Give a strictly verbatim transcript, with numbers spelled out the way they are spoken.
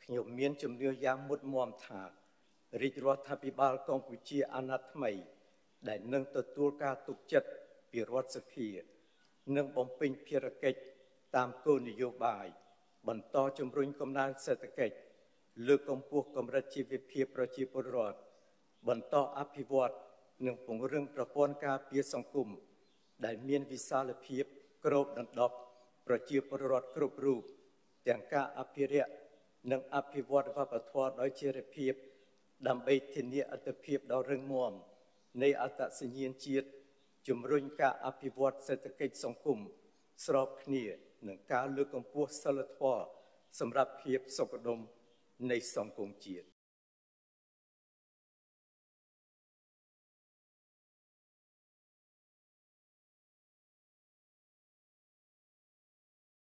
ខ្ញុំមានជំនឿយ៉ាងមុតមមថារាជរដ្ឋាភិបាលកម្ពុជាអាណត្តិថ្មីដែលនឹងទទួលការទុកចិត្តពីរដ្ឋសភានិងបំពេញភារកិច្ចតាមគោលនយោបាយបន្តជំរុញកំណើនសេដ្ឋកិច្ចលើកកម្ពស់កម្រិតជីវភាពប្រជាពលរដ្ឋបន្តអភិវឌ្ឍនិងពង្រឹងប្រព័ន្ធការពារសង្គមដែលមានវិសាលភាពគ្របដណ្ដប់ប្រជាពលរដ្ឋគ្រប់រូបទាំងការអភិរក្សនិងអភិវឌ្ឍវប្បធម៌ដោយចីរភាពដើម្បីធានាអត្ថប្រយោជន៍ដ៏រឹងមាំនៃអត្តសញ្ញាណជាតិជំរុញការអភិវឌ្ឍសេដ្ឋកិច្ចសង្គមស្របគ្នានឹងការលើកកម្ពស់សីលធម៌សម្រាប់ភាពសុខដុមនៃសង្គមជាតិ